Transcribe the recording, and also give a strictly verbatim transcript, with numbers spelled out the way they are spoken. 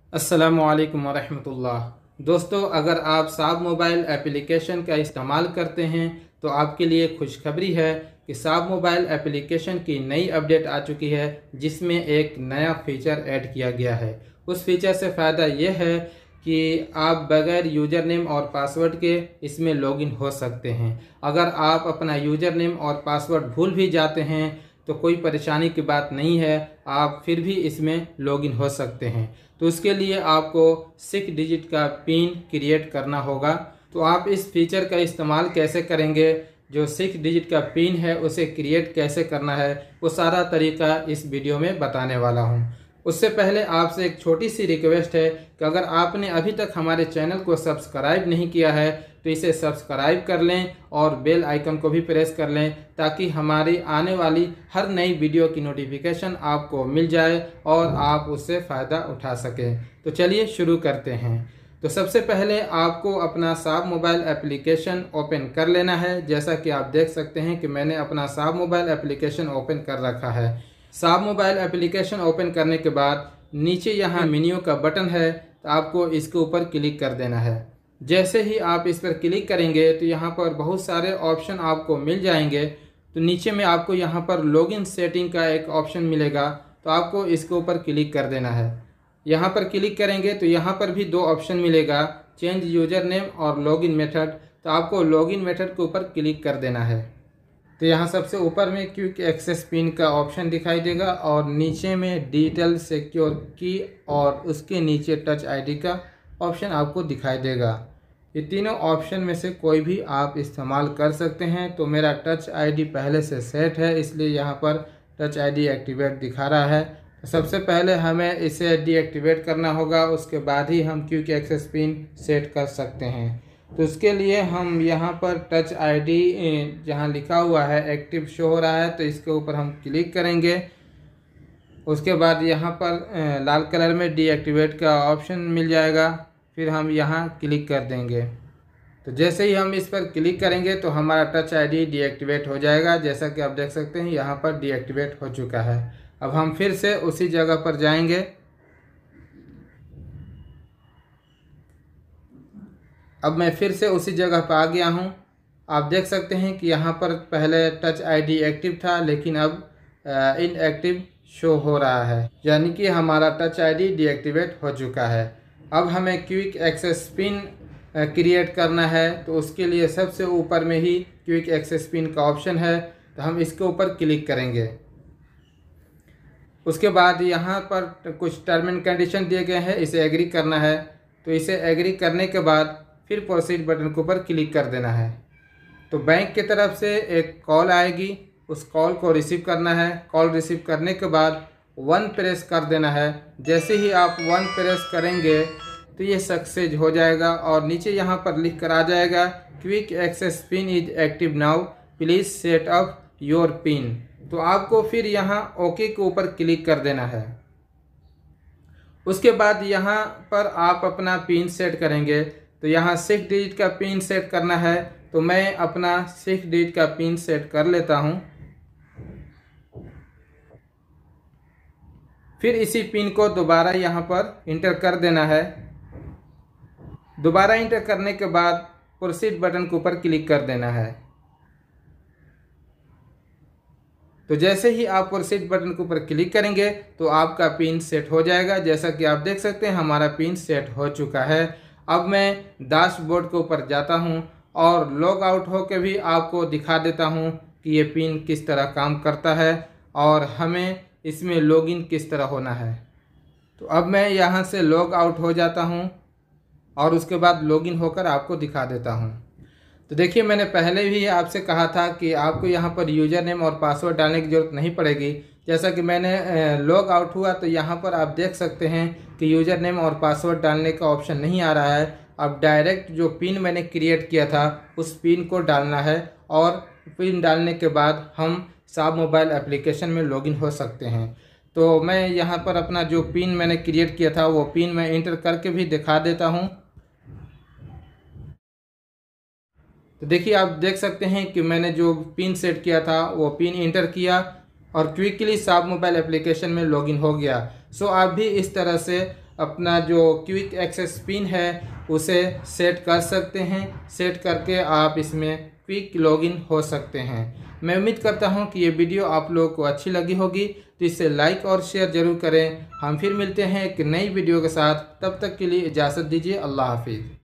अस्सलामुअलैकुम वरहमतुल्लाह। दोस्तों, अगर आप साब मोबाइल एप्लीकेशन का इस्तेमाल करते हैं तो आपके लिए खुशखबरी है कि साब मोबाइल एप्लीकेशन की नई अपडेट आ चुकी है, जिसमें एक नया फ़ीचर ऐड किया गया है। उस फीचर से फ़ायदा यह है कि आप बगैर यूज़र नेम और पासवर्ड के इसमें लॉगिन हो सकते हैं। अगर आप अपना यूज़र नेम और पासवर्ड भूल भी जाते हैं तो कोई परेशानी की बात नहीं है, आप फिर भी इसमें लॉगिन हो सकते हैं। तो उसके लिए आपको सिक्स डिजिट का पिन क्रिएट करना होगा। तो आप इस फीचर का इस्तेमाल कैसे करेंगे, जो सिक्स डिजिट का पिन है उसे क्रिएट कैसे करना है, वो सारा तरीका इस वीडियो में बताने वाला हूँ। उससे पहले आपसे एक छोटी सी रिक्वेस्ट है कि अगर आपने अभी तक हमारे चैनल को सब्सक्राइब नहीं किया है तो इसे सब्सक्राइब कर लें और बेल आइकन को भी प्रेस कर लें, ताकि हमारी आने वाली हर नई वीडियो की नोटिफिकेशन आपको मिल जाए और आप उससे फ़ायदा उठा सकें। तो चलिए शुरू करते हैं। तो सबसे पहले आपको अपना साब मोबाइल एप्लीकेशन ओपन कर लेना है। जैसा कि आप देख सकते हैं कि मैंने अपना साब मोबाइल एप्लीकेशन ओपन कर रखा है। साब मोबाइल एप्लीकेशन ओपन करने के बाद नीचे यहाँ मेन्यू का बटन है, तो आपको इसके ऊपर क्लिक कर देना है। जैसे ही आप इस पर क्लिक करेंगे तो यहाँ पर बहुत सारे ऑप्शन आपको मिल जाएंगे। तो नीचे में आपको यहाँ पर लॉगिन सेटिंग का एक ऑप्शन मिलेगा, तो आपको इसके ऊपर क्लिक कर देना है। यहाँ पर क्लिक करेंगे तो यहाँ पर भी दो ऑप्शन मिलेगा, चेंज यूज़र नेम और लॉगिन मेथड। तो आपको लॉगिन मेथड के ऊपर क्लिक कर देना है। तो यहाँ सबसे ऊपर में क्विक एक्सेस पिन का ऑप्शन दिखाई देगा और नीचे में डिजिटल सिक्योर की और उसके नीचे टच आईडी का ऑप्शन आपको दिखाई देगा। ये तीनों ऑप्शन में से कोई भी आप इस्तेमाल कर सकते हैं। तो मेरा टच आईडी पहले से सेट है, इसलिए यहाँ पर टच आईडी एक्टिवेट दिखा रहा है। तो सबसे पहले हमें इसे डीएक्टिवेट करना होगा, उसके बाद ही हम क्विक एक्सेस पिन सेट कर सकते हैं। तो उसके लिए हम यहाँ पर टच आईडी जहाँ लिखा हुआ है एक्टिव शो हो रहा है, तो इसके ऊपर हम क्लिक करेंगे। उसके बाद यहाँ पर लाल कलर में डीएक्टिवेट का ऑप्शन मिल जाएगा, फिर हम यहाँ क्लिक कर देंगे। तो जैसे ही हम इस पर क्लिक करेंगे तो हमारा टच आईडी डीएक्टिवेट हो जाएगा। जैसा कि आप देख सकते हैं यहाँ पर डीएक्टिवेट हो चुका है। अब हम फिर से उसी जगह पर जाएंगे। अब मैं फिर से उसी जगह पर आ गया हूँ। आप देख सकते हैं कि यहाँ पर पहले टच आईडी एक्टिव था, लेकिन अब इनएक्टिव शो हो रहा है, यानी कि हमारा टच आईडी डीएक्टिवेट हो चुका है। अब हमें क्विक एक्सेस पिन क्रिएट करना है, तो उसके लिए सबसे ऊपर में ही क्विक एक्सेस पिन का ऑप्शन है, तो हम इसके ऊपर क्लिक करेंगे। उसके बाद यहाँ पर कुछ टर्म एंड कंडीशन दिए गए हैं, इसे एग्री करना है। तो इसे एग्री करने के बाद फिर प्रोसीड बटन के ऊपर क्लिक कर देना है। तो बैंक की तरफ से एक कॉल आएगी, उस कॉल को रिसीव करना है। कॉल रिसीव करने के बाद वन प्रेस कर देना है। जैसे ही आप वन प्रेस करेंगे तो ये सक्सेस हो जाएगा और नीचे यहाँ पर लिख कर आ जाएगा quick access pin is active now, please set up your pin. तो आपको फिर यहाँ ओके के ऊपर क्लिक कर देना है। उसके बाद यहाँ पर आप अपना पिन सेट करेंगे। तो यहाँ सिक्स डिजिट का पिन सेट करना है, तो मैं अपना सिक्स डिजिट का पिन सेट कर लेता हूँ। फिर इसी पिन को दोबारा यहाँ पर इंटर कर देना है। दोबारा इंटर करने के बाद प्रोसीड बटन के ऊपर क्लिक कर देना है। तो जैसे ही आप प्रोसीड बटन के ऊपर क्लिक करेंगे तो आपका पिन सेट हो जाएगा। जैसा कि आप देख सकते हैं हमारा पिन सेट हो चुका है। अब मैं डैशबोर्ड के ऊपर जाता हूं और लॉग आउट होकर भी आपको दिखा देता हूं कि ये पिन किस तरह काम करता है और हमें इसमें लॉगिन किस तरह होना है। तो अब मैं यहां से लॉग आउट हो जाता हूं और उसके बाद लॉगिन होकर आपको दिखा देता हूं। तो देखिए, मैंने पहले भी आपसे कहा था कि आपको यहाँ पर यूज़र नेम और पासवर्ड डालने की ज़रूरत नहीं पड़ेगी। जैसा कि मैंने लॉग आउट हुआ तो यहाँ पर आप देख सकते हैं कि यूज़र नेम और पासवर्ड डालने का ऑप्शन नहीं आ रहा है। अब डायरेक्ट जो पिन मैंने क्रिएट किया था उस पिन को डालना है और पिन डालने के बाद हम साब मोबाइल एप्लीकेशन में लॉगिन हो सकते हैं। तो मैं यहाँ पर अपना जो पिन मैंने क्रिएट किया था वो पिन मैं इंटर करके भी दिखा देता हूँ। तो देखिए, आप देख सकते हैं कि मैंने जो पिन सेट किया था वो पिन इंटर किया और क्विकली साब मोबाइल एप्लीकेशन में लॉगिन हो गया। सो आप भी इस तरह से अपना जो क्विक एक्सेस पिन है उसे सेट कर सकते हैं। सेट करके आप इसमें क्विक लॉगिन हो सकते हैं। मैं उम्मीद करता हूं कि ये वीडियो आप लोगों को अच्छी लगी होगी, तो इसे लाइक और शेयर ज़रूर करें। हम फिर मिलते हैं एक नई वीडियो के साथ, तब तक के लिए इजाज़त दीजिए। अल्लाह हाफिज़।